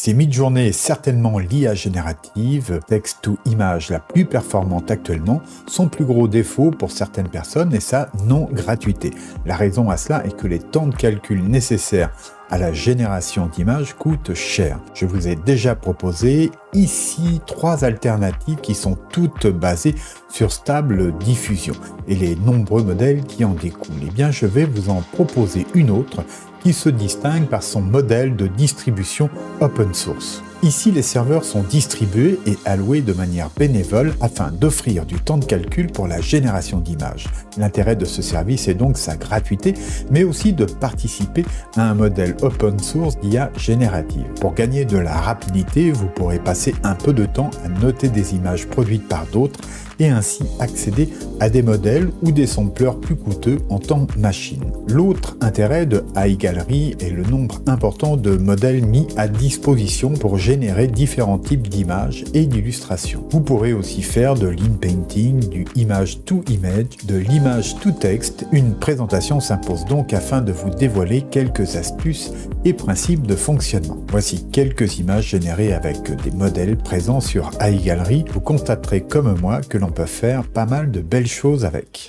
C'est Midjourney est certainement l'IA générative, texte to image la plus performante actuellement. Son plus gros défaut pour certaines personnes est sa non-gratuité. La raison à cela est que les temps de calcul nécessaires à la génération d'images coûtent cher. Je vous ai déjà proposé ici 3 alternatives qui sont toutes basées sur Stable Diffusion et les nombreux modèles qui en découlent. Eh bien, je vais vous en proposer une autre qui se distingue par son modèle de distribution open source. Ici, les serveurs sont distribués et alloués de manière bénévole afin d'offrir du temps de calcul pour la génération d'images. L'intérêt de ce service est donc sa gratuité, mais aussi de participer à un modèle open source d'IA générative. Pour gagner de la rapidité, vous pourrez passer un peu de temps à noter des images produites par d'autres et ainsi accéder à des modèles ou des sampleurs plus coûteux en temps machine. L'autre intérêt de AI Gallery est le nombre important de modèles mis à disposition pour générer différents types d'images et d'illustrations. Vous pourrez aussi faire de l'inpainting, du image to image, de l'image to text. Une présentation s'impose donc afin de vous dévoiler quelques astuces et principes de fonctionnement. Voici quelques images générées avec des modèles présents sur AI Gallery. Vous constaterez comme moi que l'on peut faire pas mal de belles choses avec.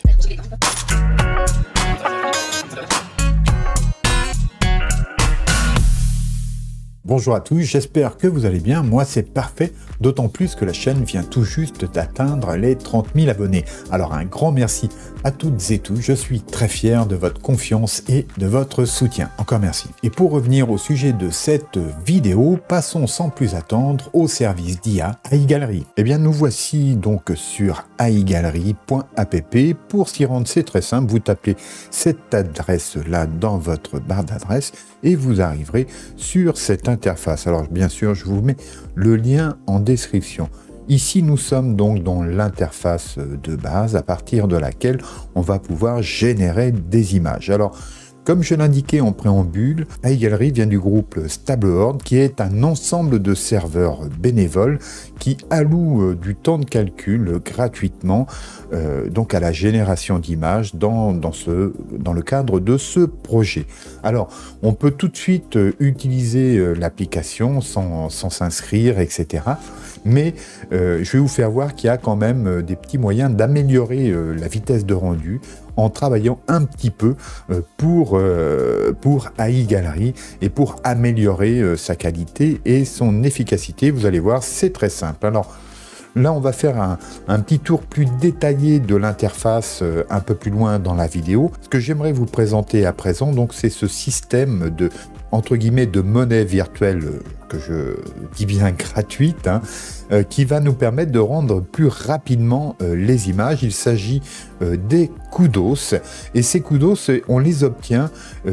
Bonjour à tous, j'espère que vous allez bien, moi c'est parfait, d'autant plus que la chaîne vient tout juste d'atteindre les 30 000 abonnés. Alors un grand merci à toutes et tous, je suis très fier de votre confiance et de votre soutien. Encore merci. Et pour revenir au sujet de cette vidéo, passons sans plus attendre au service d'IA AI Gallery. Eh bien nous voici donc sur aigallery.app. Pour s'y rendre, c'est très simple, vous tapez cette adresse là dans votre barre d'adresse et vous arriverez sur cette interface. Alors bien sûr, je vous mets le lien en description. Ici, nous sommes donc dans l'interface de base à partir de laquelle on va pouvoir générer des images. Alors, comme je l'indiquais en préambule, AI Gallery vient du groupe Stablehorn, qui est un ensemble de serveurs bénévoles qui allouent du temps de calcul gratuitement donc à la génération d'images dans le cadre de ce projet. Alors, on peut tout de suite utiliser l'application sans s'inscrire, etc. Mais je vais vous faire voir qu'il y a quand même des petits moyens d'améliorer la vitesse de rendu en travaillant un petit peu pour AI Gallery et pour améliorer sa qualité et son efficacité. Vous allez voir, c'est très simple. Alors là, on va faire un petit tour plus détaillé de l'interface un peu plus loin dans la vidéo. Ce que j'aimerais vous présenter à présent, donc, c'est ce système de, entre guillemets, de monnaie virtuelle que je dis bien gratuite, qui va nous permettre de rendre plus rapidement les images. Il s'agit des kudos, et ces kudos, on les obtient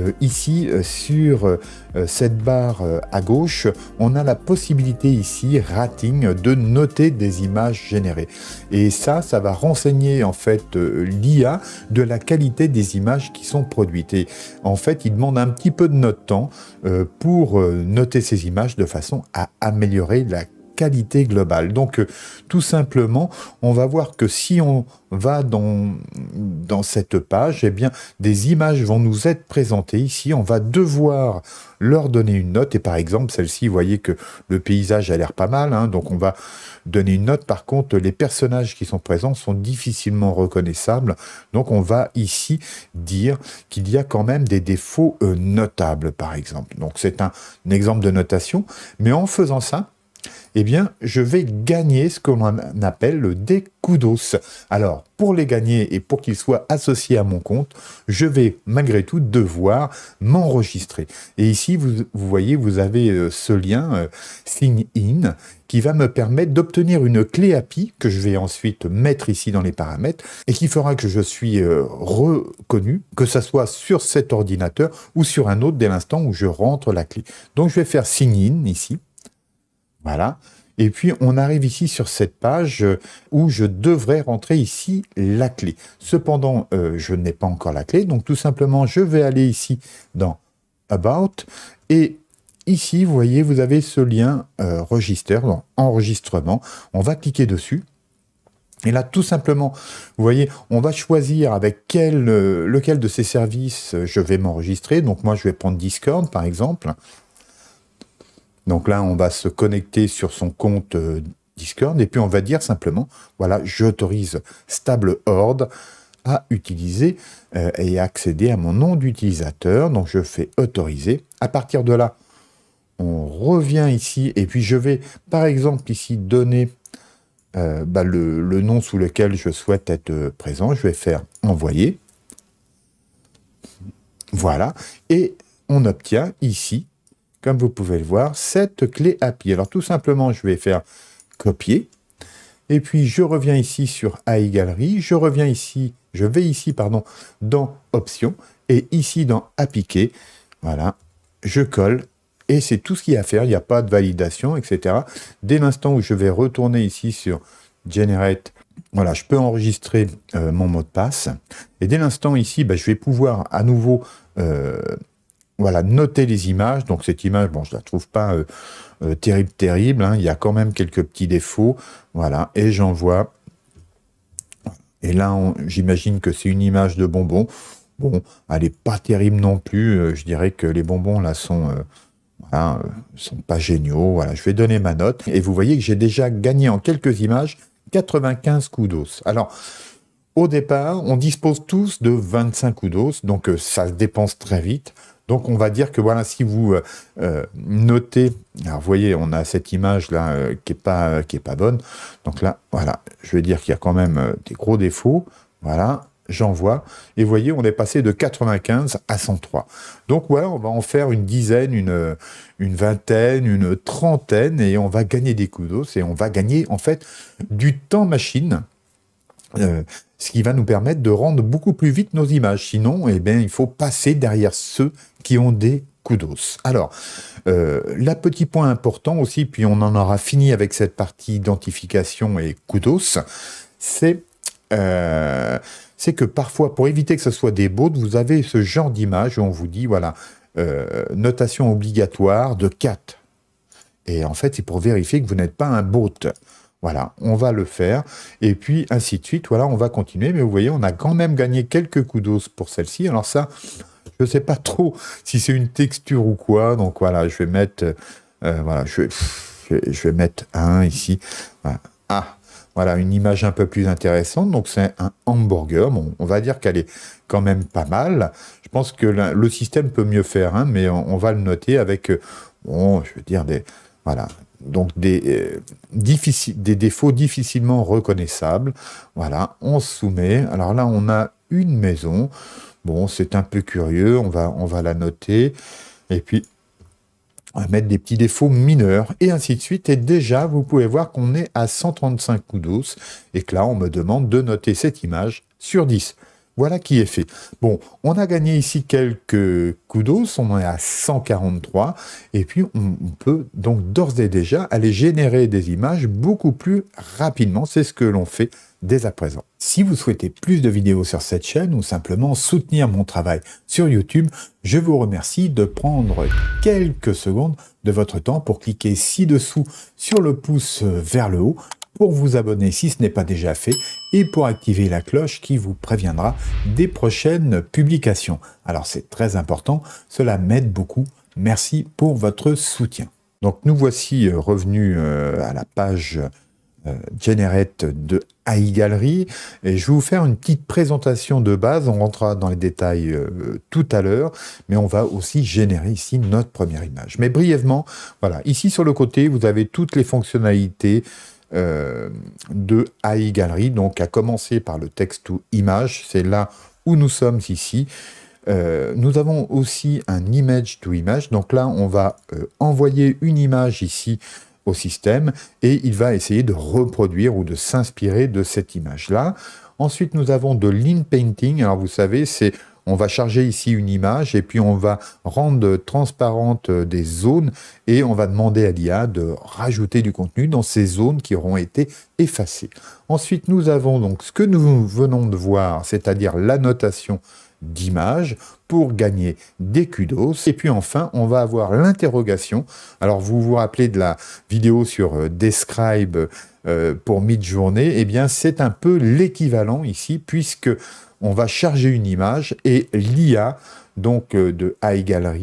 ici sur cette barre à gauche. On a la possibilité ici, rating, de noter des images générées. Et ça va renseigner en fait l'IA de la qualité des images qui sont produites. Et en fait, il demande un petit peu de notre temps pour noter ces images de façon à améliorer la qualité globale. Donc tout simplement, on va voir que si on va dans cette page, eh bien des images vont nous être présentées ici. On va devoir leur donner une note, et par exemple celle-ci, vous voyez que le paysage a l'air pas mal, donc on va donner une note. Par contre, les personnages qui sont présents sont difficilement reconnaissables, donc on va ici dire qu'il y a quand même des défauts notables, par exemple. Donc c'est un exemple de notation, mais en faisant ça, eh bien, je vais gagner ce que l'on appelle des kudos. Alors, pour les gagner et pour qu'ils soient associés à mon compte, je vais malgré tout devoir m'enregistrer. Et ici, vous voyez, vous avez ce lien Sign In qui va me permettre d'obtenir une clé API que je vais ensuite mettre ici dans les paramètres et qui fera que je suis reconnu, que ce soit sur cet ordinateur ou sur un autre dès l'instant où je rentre la clé. Donc, je vais faire Sign In ici. Voilà, et puis on arrive ici sur cette page où je devrais rentrer ici la clé. Cependant, je n'ai pas encore la clé, donc tout simplement, je vais aller ici dans About, et ici, vous voyez, vous avez ce lien Register, donc enregistrement. On va cliquer dessus. Et là, tout simplement, vous voyez, on va choisir avec lequel de ces services je vais m'enregistrer. Donc moi, je vais prendre Discord, par exemple. Donc là, on va se connecter sur son compte Discord et puis on va dire simplement, voilà, j'autorise Stable Horde à utiliser et accéder à mon nom d'utilisateur. Donc je fais autoriser. À partir de là, on revient ici et puis je vais par exemple ici donner le nom sous lequel je souhaite être présent. Je vais faire envoyer. Voilà. Et on obtient ici, comme vous pouvez le voir, cette clé API. Alors tout simplement, je vais faire copier. Et puis je reviens ici sur AI Gallery. Je vais ici, pardon, dans Options. Et ici dans Appliquer. Voilà. Je colle. Et c'est tout ce qu'il y a à faire, il n'y a pas de validation, etc. Dès l'instant où je vais retourner ici sur Generate, voilà, je peux enregistrer mon mot de passe. Et dès l'instant ici, je vais pouvoir à nouveau voilà, noter les images. Donc cette image, bon, je ne la trouve pas terrible, hein. Il y a quand même quelques petits défauts. Voilà, et j'envoie. Et là, j'imagine que c'est une image de bonbons. Bon, elle n'est pas terrible non plus. Je dirais que les bonbons là sont... Voilà, sont pas géniaux. Voilà, je vais donner ma note. Et vous voyez que j'ai déjà gagné en quelques images 95 kudos. Alors, au départ, on dispose tous de 25 kudos, donc ça se dépense très vite. Donc, on va dire que voilà, si vous notez, alors vous voyez, on a cette image là qui est pas bonne. Donc là, voilà, je vais dire qu'il y a quand même des gros défauts. Voilà. J'envoie, et vous voyez, on est passé de 95 à 103. Donc voilà, on va en faire une dizaine, une vingtaine, une trentaine, et on va gagner des kudos, et on va gagner en fait du temps machine, ce qui va nous permettre de rendre beaucoup plus vite nos images. Sinon, eh bien, il faut passer derrière ceux qui ont des kudos. Alors, là, petit point important aussi, puis on en aura fini avec cette partie identification et kudos, c'est que parfois, pour éviter que ce soit des bots, vous avez ce genre d'image où on vous dit, voilà, notation obligatoire de 4. Et en fait, c'est pour vérifier que vous n'êtes pas un bot. Voilà, on va le faire. Et puis, ainsi de suite. Voilà, on va continuer. Mais vous voyez, on a quand même gagné quelques kudos pour celle-ci. Alors ça, je ne sais pas trop si c'est une texture ou quoi. Donc voilà, je vais mettre... voilà, je vais mettre un ici. Voilà. Ah, voilà, une image un peu plus intéressante. Donc, c'est un hamburger. Bon, on va dire qu'elle est quand même pas mal. Je pense que le système peut mieux faire, hein, mais on va le noter avec, bon, je veux dire, voilà, donc des défauts difficilement reconnaissables. Voilà, on soumet. Alors là, on a une maison. Bon, c'est un peu curieux. On va la noter. Et puis, on va mettre des petits défauts mineurs, et ainsi de suite. Et déjà, vous pouvez voir qu'on est à 135 kudos, et que là, on me demande de noter cette image sur 10. Voilà qui est fait. Bon, on a gagné ici quelques kudos, on est à 143, et puis on peut donc d'ores et déjà aller générer des images beaucoup plus rapidement. C'est ce que l'on fait dès à présent. Si vous souhaitez plus de vidéos sur cette chaîne ou simplement soutenir mon travail sur YouTube, je vous remercie de prendre quelques secondes de votre temps pour cliquer ci-dessous sur le pouce vers le haut pour vous abonner si ce n'est pas déjà fait et pour activer la cloche qui vous préviendra des prochaines publications. Alors c'est très important, cela m'aide beaucoup. Merci pour votre soutien. Donc nous voici revenus à la page Generate de AI Gallery, et je vais vous faire une petite présentation de base. On rentrera dans les détails tout à l'heure, mais on va aussi générer ici notre première image. Mais brièvement, voilà, ici sur le côté, vous avez toutes les fonctionnalités de AI Gallery, donc à commencer par le text to image, c'est là où nous sommes ici. Nous avons aussi un image to image, donc là on va envoyer une image ici au système et il va essayer de reproduire ou de s'inspirer de cette image-là. Ensuite, nous avons de l'in-painting. Alors, vous savez, on va charger ici une image et puis on va rendre transparentes des zones et on va demander à l'IA de rajouter du contenu dans ces zones qui auront été effacées. Ensuite, nous avons donc ce que nous venons de voir, c'est-à-dire l'annotation d'image pour gagner des kudos. Et puis enfin, on va avoir l'interrogation. Alors, vous vous rappelez de la vidéo sur Describe pour Midjourney, eh bien, c'est un peu l'équivalent ici, puisque on va charger une image et l'IA, donc de AI Gallery,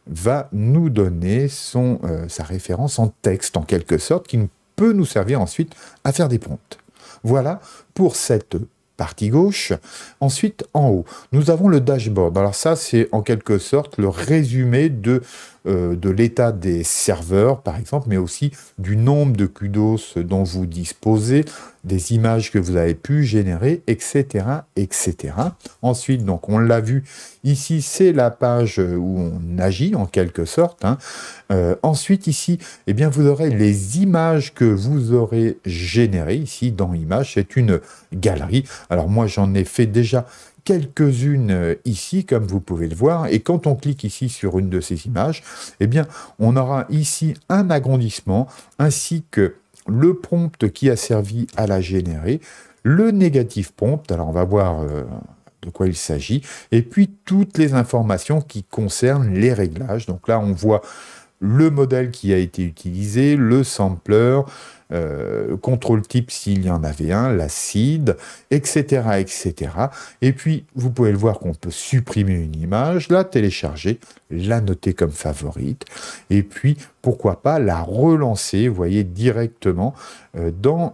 va nous donner sa référence en texte, en quelque sorte, qui peut nous servir ensuite à faire des prompts. Voilà pour cette partie gauche. Ensuite, en haut, nous avons le dashboard. Alors ça, c'est en quelque sorte le résumé de l'état des serveurs, par exemple, mais aussi du nombre de kudos dont vous disposez, des images que vous avez pu générer, etc., etc. Ensuite, donc, on l'a vu, ici, c'est la page où on agit, en quelque sorte. Hein. Ensuite, ici, eh bien, vous aurez les images que vous aurez générées, ici, dans Images, c'est une galerie. Alors, moi, j'en ai fait déjà quelques-unes ici, comme vous pouvez le voir, et quand on clique ici sur une de ces images, eh bien, on aura ici un agrandissement, ainsi que le prompt qui a servi à la générer, le négatif prompt, alors on va voir de quoi il s'agit, et puis toutes les informations qui concernent les réglages. Donc là, on voit le modèle qui a été utilisé, le sampler, contrôle type s'il y en avait un, la seed, etc., etc. Et puis, vous pouvez le voir qu'on peut supprimer une image, la télécharger, la noter comme favorite, et puis, pourquoi pas la relancer, vous voyez, directement dans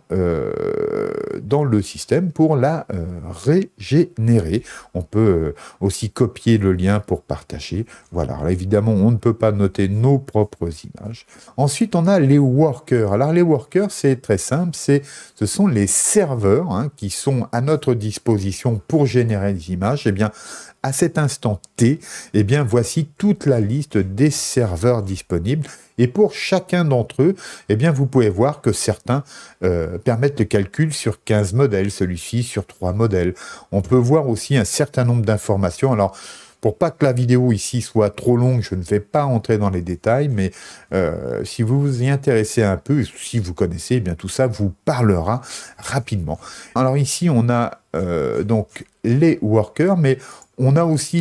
le système pour la régénérer. On peut aussi copier le lien pour partager. Voilà, alors évidemment, on ne peut pas noter nos propres images. Ensuite, on a les workers. Alors, les workers, c'est très simple, ce sont les serveurs hein, qui sont à notre disposition pour générer des images. Eh bien, à cet instant T, eh bien, voici toute la liste des serveurs disponibles. Et pour chacun d'entre eux, eh bien, vous pouvez voir que certains permettent le calcul sur 15 modèles, celui-ci sur 3 modèles. On peut voir aussi un certain nombre d'informations. Alors, pour pas que la vidéo ici soit trop longue, je ne vais pas entrer dans les détails, mais si vous vous y intéressez un peu, si vous connaissez, eh bien tout ça vous parlera rapidement. Alors ici, on a donc les workers, mais on a aussi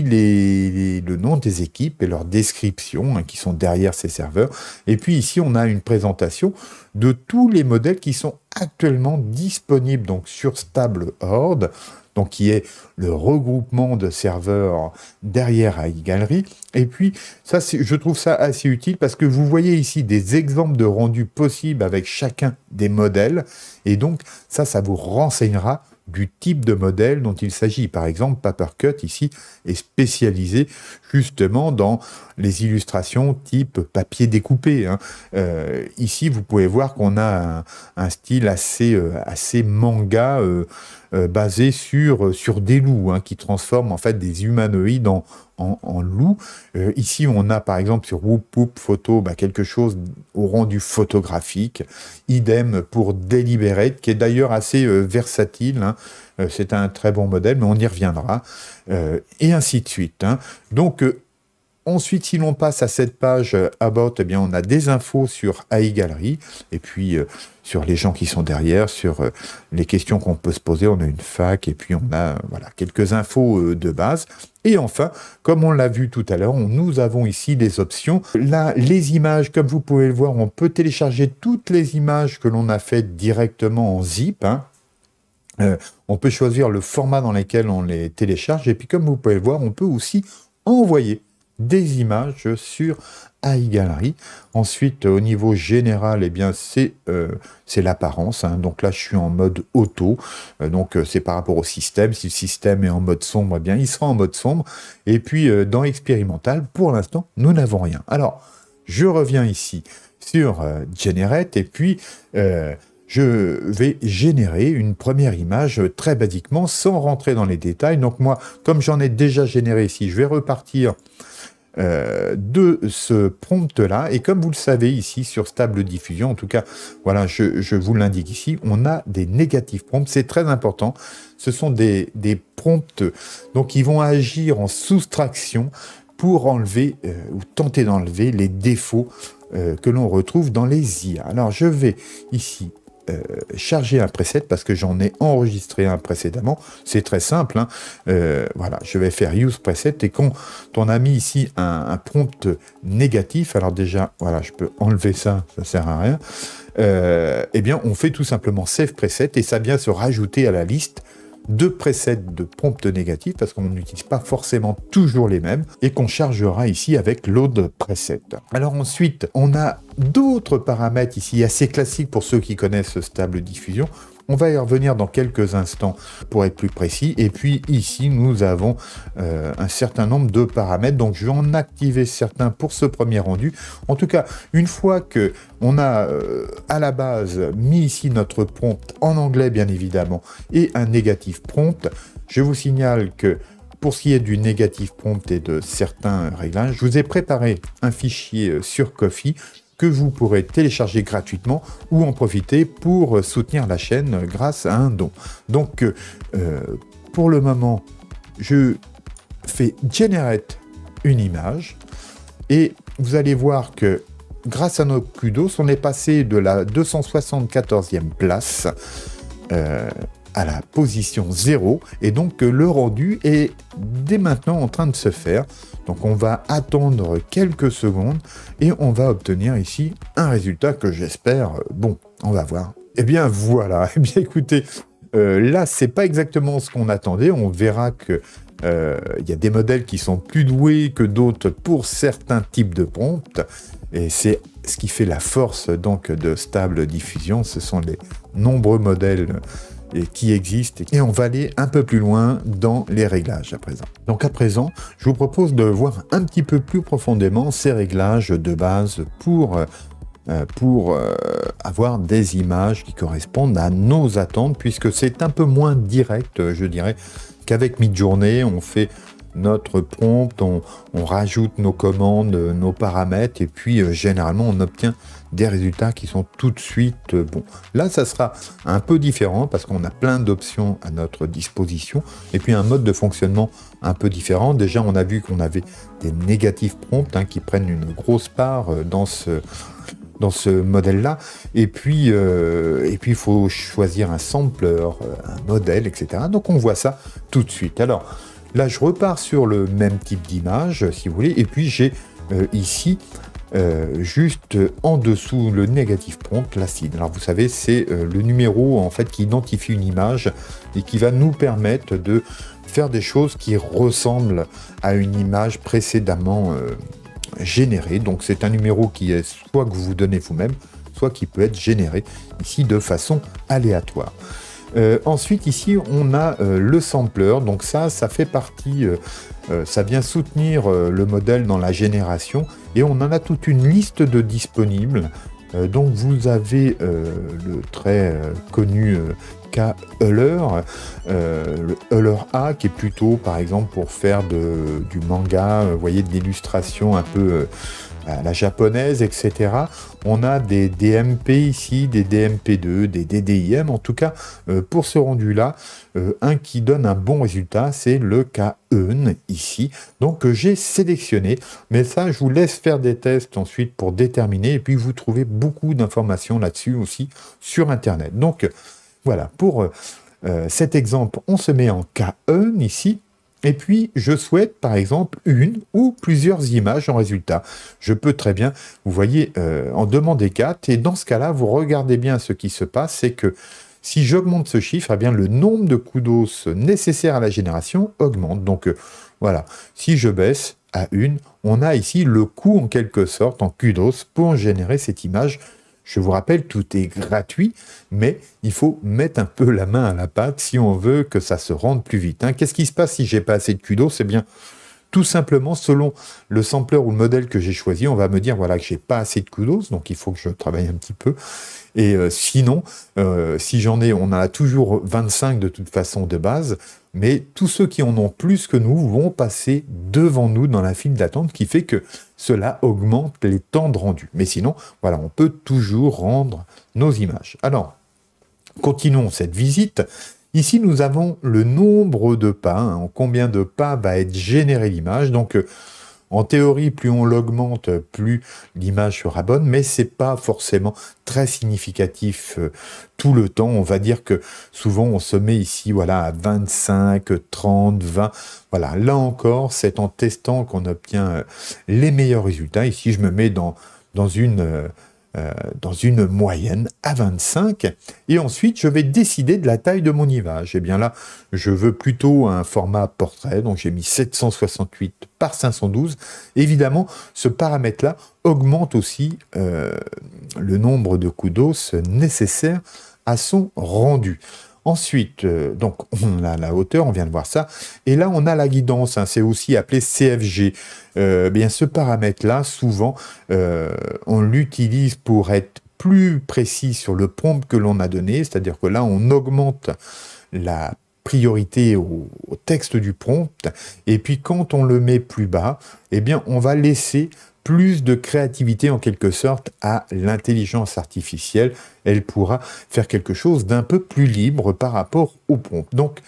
le nom des équipes et leur description hein, qui sont derrière ces serveurs. Et puis ici, on a une présentation de tous les modèles qui sont actuellement disponibles donc, sur StableHorde, donc qui est le regroupement de serveurs derrière AI Gallery. Et puis, ça, je trouve ça assez utile parce que vous voyez ici des exemples de rendus possibles avec chacun des modèles. Et donc, ça vous renseignera du type de modèle dont il s'agit. Par exemple, Papercut, ici, est spécialisé justement dans les illustrations type papier découpé. Hein. Ici, vous pouvez voir qu'on a un style assez manga basé sur des loups, hein, qui transforment en fait des humanoïdes en loups. Ici, on a par exemple sur Whoop Whoop Photo quelque chose au rendu photographique. Idem pour Deliberate, qui est d'ailleurs assez versatile. Hein. C'est un très bon modèle, mais on y reviendra. Et ainsi de suite. Hein. Donc, ensuite, si l'on passe à cette page About, eh bien, on a des infos sur AI Gallery, et puis sur les gens qui sont derrière, sur les questions qu'on peut se poser. On a une fac, et puis on a voilà, quelques infos de base. Et enfin, comme on l'a vu tout à l'heure, nous avons ici des options. Là, les images, comme vous pouvez le voir, on peut télécharger toutes les images que l'on a faites directement en zip. Hein. On peut choisir le format dans lequel on les télécharge. Et puis, comme vous pouvez le voir, on peut aussi envoyer des images sur AI Gallery. Ensuite, au niveau général, eh bien, c'est l'apparence. Hein. Donc là, je suis en mode auto. Donc, c'est par rapport au système. Si le système est en mode sombre, eh bien, il sera en mode sombre. Et puis, dans expérimental, pour l'instant, nous n'avons rien. Alors, je reviens ici sur Generate. Et puis, je vais générer une première image très basiquement, sans rentrer dans les détails. Donc moi, comme j'en ai déjà généré ici, je vais repartir de ce prompt-là. Et comme vous le savez ici sur Stable Diffusion, en tout cas, voilà, je vous l'indique ici, on a des négatifs prompts. C'est très important. Ce sont des prompts donc, qui vont agir en soustraction pour enlever ou tenter d'enlever les défauts que l'on retrouve dans les IA. Alors, je vais ici charger un preset parce que j'en ai enregistré un précédemment. C'est très simple. Hein. Voilà, je vais faire Use Preset et quand on a mis ici un prompt négatif, alors déjà, voilà, je peux enlever ça, ça sert à rien. Eh bien, on fait tout simplement Save Preset et ça vient se rajouter à la liste deux presets de prompt négatif, parce qu'on n'utilise pas forcément toujours les mêmes, et qu'on chargera ici avec load preset. Alors ensuite, on a d'autres paramètres ici assez classiques pour ceux qui connaissent Stable Diffusion. On va y revenir dans quelques instants pour être plus précis. Et puis ici, nous avons un certain nombre de paramètres. Donc, je vais en activer certains pour ce premier rendu. En tout cas, une fois que on a à la base mis ici notre prompt en anglais, bien évidemment, et un négatif prompt, je vous signale que pour ce qui est du négatif prompt et de certains réglages, je vous ai préparé un fichier sur Ko-fi que vous pourrez télécharger gratuitement ou en profiter pour soutenir la chaîne grâce à un don. Donc, pour le moment, je fais generate une image et vous allez voir que grâce à notre kudos, on est passé de la 274e place à la position 0 et donc le rendu est dès maintenant en train de se faire. Donc on va attendre quelques secondes et on va obtenir ici un résultat que j'espère bon. On va voir. Eh bien voilà. Eh bien écoutez, là c'est pas exactement ce qu'on attendait. On verra que y a des modèles qui sont plus doués que d'autres pour certains types de prompts. Et c'est ce qui fait la force donc de Stable Diffusion. Ce sont les nombreux modèles qui existent, et on va aller un peu plus loin dans les réglages à présent. Donc à présent, je vous propose de voir un petit peu plus profondément ces réglages de base pour avoir des images qui correspondent à nos attentes, puisque c'est un peu moins direct, je dirais, qu'avec Midjourney. On fait notre prompt, on rajoute nos commandes, nos paramètres, et puis généralement on obtient des résultats qui sont tout de suite bons. Là, ça sera un peu différent parce qu'on a plein d'options à notre disposition, et puis un mode de fonctionnement un peu différent. Déjà, on a vu qu'on avait des négatifs prompts qui prennent une grosse part dans ce modèle-là, et puis il faut choisir un sampler, un modèle, etc. Donc on voit ça tout de suite. Alors là, je repars sur le même type d'image, si vous voulez, et puis j'ai ici, juste en dessous, le négatif prompt, l'acide. Alors vous savez, c'est le numéro en fait qui identifie une image et qui va nous permettre de faire des choses qui ressemblent à une image précédemment générée. Donc c'est un numéro qui est soit que vous donnez vous-même, soit qui peut être généré ici de façon aléatoire. Ensuite, ici, on a le sampler. Donc ça fait partie, ça vient soutenir le modèle dans la génération. Et on en a toute une liste de disponibles. Donc vous avez le très connu K-Euler, le Euler A, qui est plutôt, par exemple, pour faire du manga, vous voyez, de l'illustration un peu à la japonaise, etc. On a des DMP ici, des DMP2, des DDIM. En tout cas, pour ce rendu-là, un qui donne un bon résultat, c'est le K-Eun ici. Donc, j'ai sélectionné. Mais ça, je vous laisse faire des tests ensuite pour déterminer. Et puis, vous trouvez beaucoup d'informations là-dessus aussi sur Internet. Donc, voilà. Pour cet exemple, on se met en K-Eun ici. Et puis, je souhaite, par exemple, une ou plusieurs images en résultat. Je peux très bien, vous voyez, en demander 4. Et dans ce cas-là, vous regardez bien ce qui se passe, c'est que si j'augmente ce chiffre, eh bien, le nombre de kudos nécessaires à la génération augmente. Donc, voilà. Si je baisse à 1, on a ici le coût, en quelque sorte, en kudos pour générer cette image. Je vous rappelle, tout est gratuit, mais il faut mettre un peu la main à la pâte si on veut que ça se rende plus vite. Qu'est-ce qui se passe si j'ai pas assez de kudos? C'est bien, tout simplement, selon le sampler ou le modèle que j'ai choisi, on va me dire voilà, que j'ai pas assez de kudos, donc il faut que je travaille un petit peu. Et sinon, si j'en ai, on en a toujours 25 de toute façon de base, mais tous ceux qui en ont plus que nous vont passer devant nous dans la file d'attente, qui fait que cela augmente les temps de rendu. Mais sinon, voilà, on peut toujours rendre nos images. Alors, continuons cette visite. Ici, nous avons le nombre de pas, en combien de pas va être générée l'image. Donc, en théorie, plus on l'augmente, plus l'image sera bonne, mais c'est pas forcément très significatif tout le temps. On va dire que souvent, on se met ici, voilà, à 25, 30, 20. Voilà, là encore, c'est en testant qu'on obtient les meilleurs résultats. Ici, je me mets dans une dans une moyenne à 25. Et ensuite, je vais décider de la taille de mon image. Et bien là, je veux plutôt un format portrait, donc j'ai mis 768 par 512. Évidemment, ce paramètre-là augmente aussi le nombre de kudos nécessaires à son rendu. Ensuite, donc on a la hauteur, on vient de voir ça, et là on a la guidance, hein, c'est aussi appelé CFG. Bien ce paramètre-là, souvent, on l'utilise pour être plus précis sur le prompt que l'on a donné, c'est-à-dire que là on augmente la priorité au texte du prompt, et puis quand on le met plus bas, eh bien on va laisser plus de créativité en quelque sorte à l'intelligence artificielle. Elle pourra faire quelque chose d'un peu plus libre par rapport au prompt. Donc,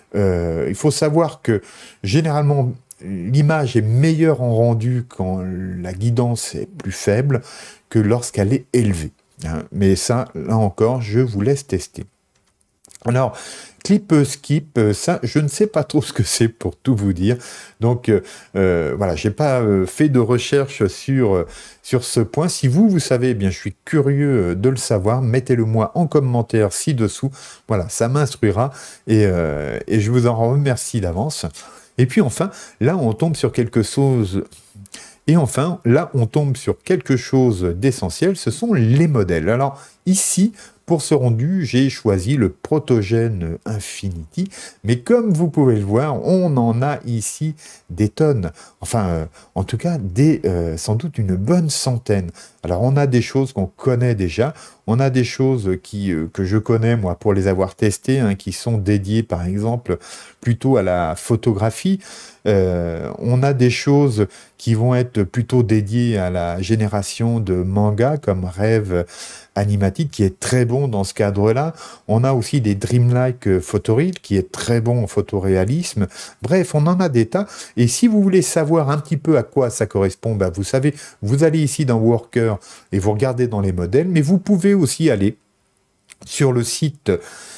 il faut savoir que généralement, l'image est meilleure en rendu quand la guidance est plus faible que lorsqu'elle est élevée. Hein. Mais ça, là encore, je vous laisse tester. Alors, clip skip, ça, je ne sais pas trop ce que c'est pour tout vous dire. Donc, voilà, j'ai pas fait de recherche sur ce point. Si vous savez, eh bien, je suis curieux de le savoir. Mettez-le moi en commentaire ci-dessous. Voilà, ça m'instruira et je vous en remercie d'avance. Et puis enfin, là, on tombe sur quelque chose... Et enfin, là, on tombe sur quelque chose d'essentiel, ce sont les modèles. Alors, ici, pour ce rendu, j'ai choisi le Protogène Infinity, mais comme vous pouvez le voir, on en a ici des tonnes. Enfin, en tout cas, sans doute une bonne centaine. Alors, on a des choses qu'on connaît déjà, on a des choses que je connais, moi, pour les avoir testées, hein, qui sont dédiées, par exemple, plutôt à la photographie. On a des choses qui vont être plutôt dédiées à la génération de mangas, comme Rêve Animatic, qui est très bon dans ce cadre-là. On a aussi des Dreamlike Photoreel, qui est très bon en photoréalisme. Bref, on en a des tas. Et si vous voulez savoir un petit peu à quoi ça correspond, ben vous savez, vous allez ici dans Worker et vous regardez dans les modèles, mais vous pouvez aussi aller sur le site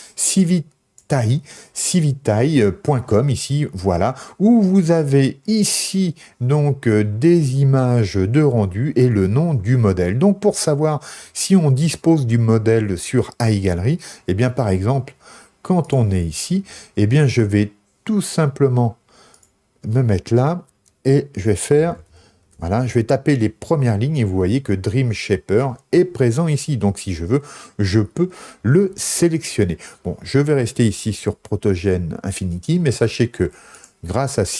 civitaï.com ici, voilà, où vous avez ici donc des images de rendu et le nom du modèle. Donc pour savoir si on dispose du modèle sur iGallery, eh bien par exemple, quand on est ici, eh bien je vais tout simplement me mettre là et je vais faire... Voilà, je vais taper les premières lignes et vous voyez que Dream Shaper est présent ici. Donc si je veux, je peux le sélectionner. Bon, je vais rester ici sur Protogène Infinity, mais sachez que grâce à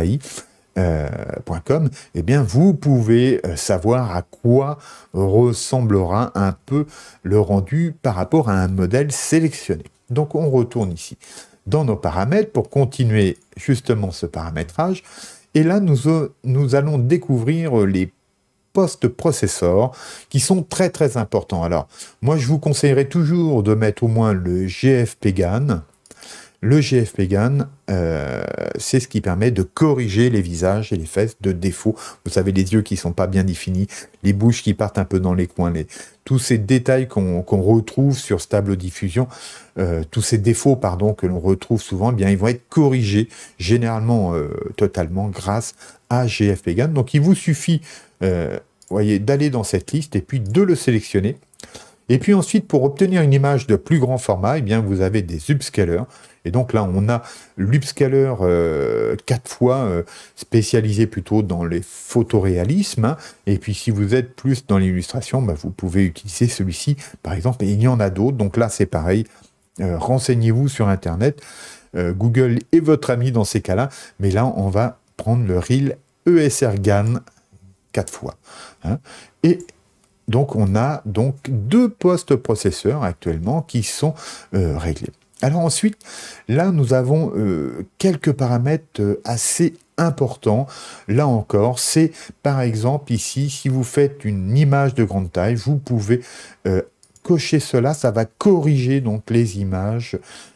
civitaï.com, eh bien vous pouvez savoir à quoi ressemblera un peu le rendu par rapport à un modèle sélectionné. Donc on retourne ici dans nos paramètres pour continuer justement ce paramétrage. Et là, nous allons découvrir les post-processors qui sont très très importants. Alors, moi, je vous conseillerais toujours de mettre au moins le GFP-GAN. Le GFP-GAN, c'est ce qui permet de corriger les visages et les fesses de défauts. Vous savez, les yeux qui ne sont pas bien définis, les bouches qui partent un peu dans les coins, tous ces détails qu'on retrouve sur Stable Diffusion, tous ces défauts pardon, que l'on retrouve souvent, eh bien, ils vont être corrigés généralement totalement grâce à GFP-GAN. Donc il vous suffit voyez, d'aller dans cette liste et puis de le sélectionner. Et puis ensuite, pour obtenir une image de plus grand format, eh bien, vous avez des upscalers. Et donc là, on a l'upscaler 4 fois spécialisé plutôt dans les photoréalismes. Hein. Et puis si vous êtes plus dans l'illustration, bah, vous pouvez utiliser celui-ci, par exemple. Et il y en a d'autres. Donc là, c'est pareil. Renseignez-vous sur Internet. Google est votre ami dans ces cas-là. Mais là, on va prendre le RIL ESR-GAN 4 fois. Hein. Et donc, on a donc 2 post-processeurs actuellement qui sont réglés. Alors ensuite, là, nous avons quelques paramètres assez importants. Là encore, c'est par exemple ici, si vous faites une image de grande taille, vous pouvez cocher cela, ça va corriger donc les images,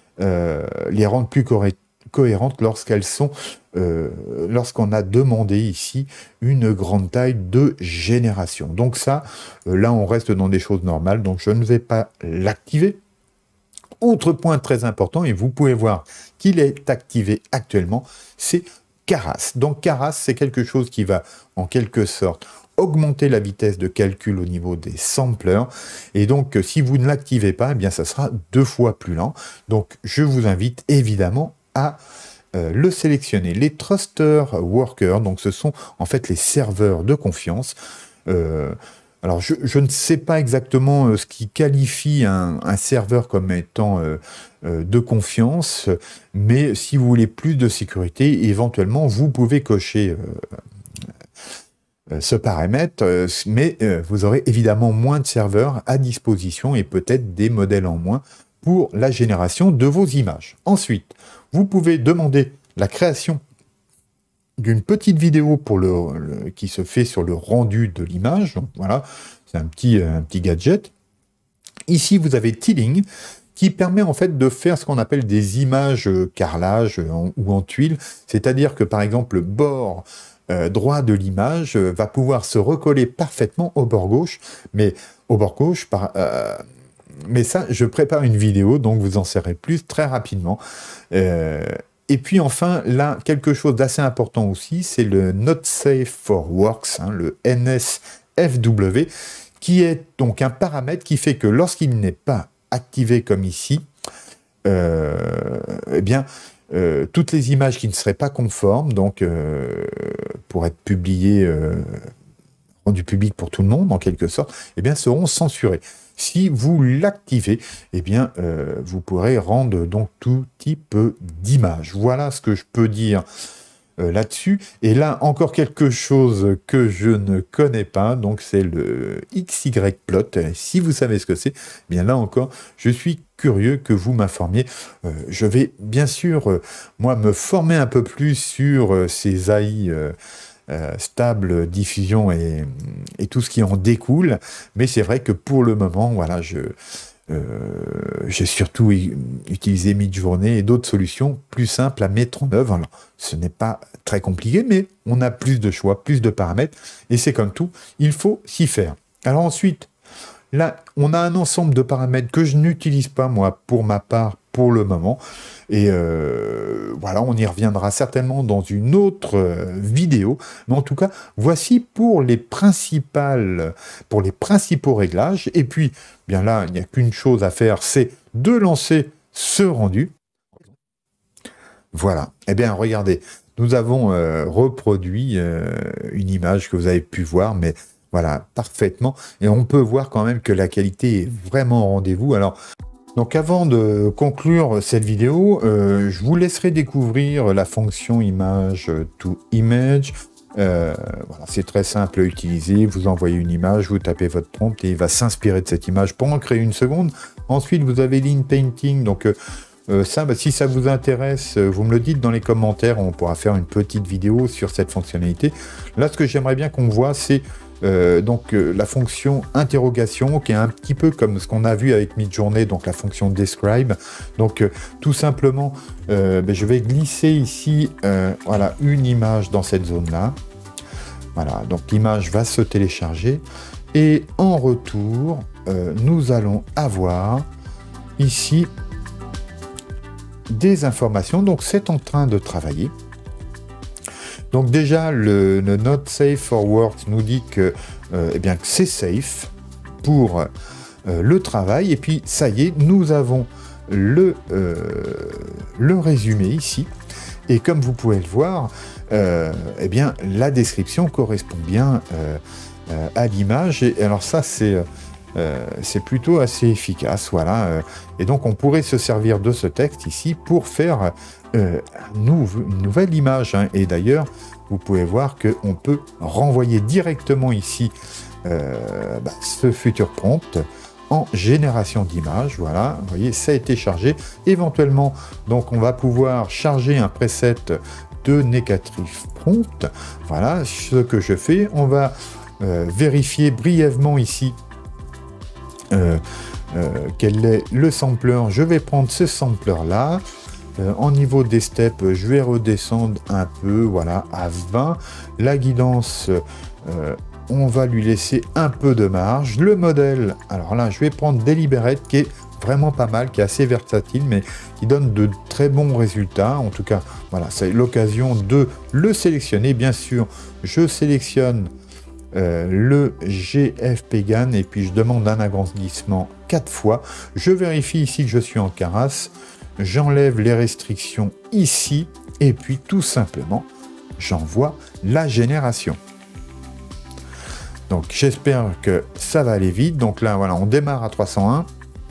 les rendre plus cohérentes lorsqu'elles sont, lorsqu'on a demandé ici une grande taille de génération. Donc ça, là, on reste dans des choses normales, donc je ne vais pas l'activer. Autre point très important, et vous pouvez voir qu'il est activé actuellement, c'est Keras. Donc Keras, c'est quelque chose qui va en quelque sorte augmenter la vitesse de calcul au niveau des samplers. Et donc, si vous ne l'activez pas, eh bien, ça sera 2 fois plus lent. Donc, je vous invite évidemment à le sélectionner. Les Truster Workers, donc ce sont en fait les serveurs de confiance. Alors, je ne sais pas exactement ce qui qualifie un serveur comme étant de confiance, mais si vous voulez plus de sécurité, éventuellement, vous pouvez cocher ce paramètre, mais vous aurez évidemment moins de serveurs à disposition et peut-être des modèles en moins pour la génération de vos images. Ensuite, vous pouvez demander la création d'une petite vidéo pour qui se fait sur le rendu de l'image. Donc voilà, c'est un petit gadget. Ici, vous avez Tiling, qui permet en fait de faire ce qu'on appelle des images carrelage ou en tuile. C'est-à-dire que par exemple, le bord droit de l'image va pouvoir se recoller parfaitement au bord gauche, mais au bord gauche, mais ça, je prépare une vidéo, donc vous en saurez plus très rapidement. Et puis enfin, là, quelque chose d'assez important aussi, c'est le Not Safe for Works, hein, le NSFW, qui est donc un paramètre qui fait que lorsqu'il n'est pas activé comme ici, eh bien, toutes les images qui ne seraient pas conformes, donc pour être publiées, rendues publiques pour tout le monde, en quelque sorte, eh bien, seront censurées. Si vous l'activez, eh bien, vous pourrez rendre donc tout type d'images. Voilà ce que je peux dire là-dessus. Et là, encore quelque chose que je ne connais pas, donc c'est le XYplot. Si vous savez ce que c'est, eh bien là encore, je suis curieux que vous m'informiez. Je vais bien sûr, moi, me former un peu plus sur ces AI stable, diffusion et tout ce qui en découle, mais c'est vrai que pour le moment, voilà, j'ai surtout utilisé Midjourney et d'autres solutions plus simples à mettre en œuvre. Alors, ce n'est pas très compliqué, mais on a plus de choix, plus de paramètres, et c'est comme tout, il faut s'y faire. Alors ensuite, là, on a un ensemble de paramètres que je n'utilise pas, moi, pour ma part, pour le moment. Et voilà, on y reviendra certainement dans une autre vidéo. Mais en tout cas, voici pour les principaux réglages. Et puis, bien là, il n'y a qu'une chose à faire, c'est de lancer ce rendu. Voilà. Eh bien, regardez, nous avons reproduit une image que vous avez pu voir, mais voilà, parfaitement. Et on peut voir quand même que la qualité est vraiment au rendez-vous. Alors, donc avant de conclure cette vidéo, je vous laisserai découvrir la fonction image to image. Voilà, c'est très simple à utiliser. Vous envoyez une image, vous tapez votre prompt et il va s'inspirer de cette image pour en créer une seconde. Ensuite, vous avez Lean Painting. Donc ça, si ça vous intéresse, vous me le dites dans les commentaires. On pourra faire une petite vidéo sur cette fonctionnalité. Là, ce que j'aimerais bien qu'on voit, c'est la fonction interrogation, qui est un petit peu comme ce qu'on a vu avec Midjourney, donc la fonction describe. Donc tout simplement, je vais glisser ici voilà, une image dans cette zone là. Voilà, donc l'image va se télécharger et en retour nous allons avoir ici des informations. Donc c'est en train de travailler. Donc déjà, le Not Safe for Work nous dit que, que c'est safe pour le travail. Et puis, ça y est, nous avons le résumé ici. Et comme vous pouvez le voir, la description correspond bien à l'image. Et alors ça, c'est plutôt assez efficace. Voilà. Et donc, on pourrait se servir de ce texte ici pour faire une nouvelle image. Hein. Et d'ailleurs, vous pouvez voir qu'on peut renvoyer directement ici ce futur prompt en génération d'images. Voilà, vous voyez, ça a été chargé. Éventuellement, donc, on va pouvoir charger un preset de Negative Prompt. Voilà ce que je fais. On va vérifier brièvement ici quel est le sampler. Je vais prendre ce sampler là. En niveau des steps, je vais redescendre un peu, voilà, à 20. La guidance, on va lui laisser un peu de marge. Le modèle, alors là, je vais prendre Deliberate, qui est vraiment pas mal, qui est assez versatile, mais qui donne de très bons résultats. En tout cas, voilà, c'est l'occasion de le sélectionner. Bien sûr, je sélectionne le GFPGAN et puis je demande un agrandissement 4 fois. Je vérifie ici que je suis en Keras. J'enlève les restrictions ici et puis tout simplement, j'envoie la génération. Donc j'espère que ça va aller vite. Donc là, voilà, on démarre à 301.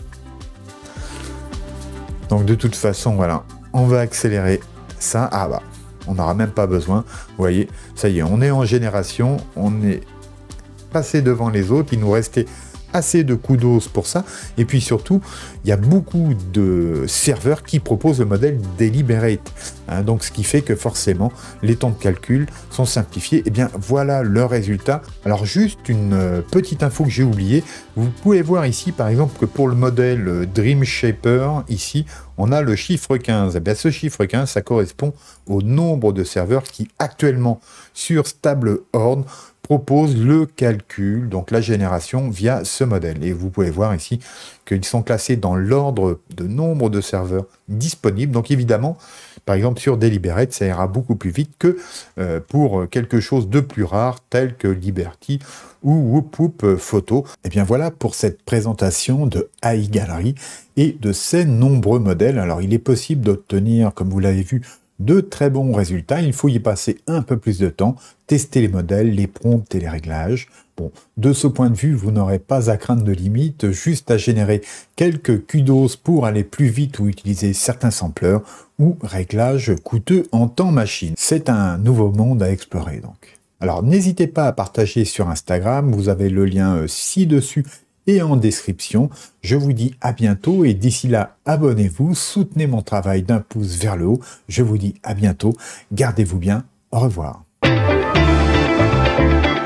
Donc de toute façon, voilà, on va accélérer ça. Ah bah, on n'aura même pas besoin. Vous voyez, ça y est, on est en génération, on est passé devant les autres. Il nous restait assez de kudos pour ça. Et puis surtout, il y a beaucoup de serveurs qui proposent le modèle Deliberate. Donc ce qui fait que forcément, les temps de calcul sont simplifiés. Et bien voilà le résultat. Alors juste une petite info que j'ai oubliée. Vous pouvez voir ici par exemple que pour le modèle Dream Shaper, ici, on a le chiffre 15. Et bien ce chiffre 15, ça correspond au nombre de serveurs qui actuellement sur Stable Horn propose le calcul, donc la génération via ce modèle. Et vous pouvez voir ici qu'ils sont classés dans l'ordre de nombre de serveurs disponibles. Donc évidemment, par exemple sur Deliberate, ça ira beaucoup plus vite que pour quelque chose de plus rare tel que Liberty ou Whoop Whoop Photo. Et bien voilà pour cette présentation de AI Gallery et de ses nombreux modèles. Alors il est possible d'obtenir, comme vous l'avez vu, de très bons résultats. Il faut y passer un peu plus de temps, tester les modèles, les prompts et les réglages. Bon, de ce point de vue, vous n'aurez pas à craindre de limites, juste à générer quelques kudos pour aller plus vite ou utiliser certains sampleurs ou réglages coûteux en temps machine. C'est un nouveau monde à explorer donc. Alors n'hésitez pas à partager sur Instagram, vous avez le lien ci-dessus et en description. Je vous dis à bientôt et d'ici là, abonnez-vous, soutenez mon travail d'un pouce vers le haut. Je vous dis à bientôt, gardez-vous bien, au revoir.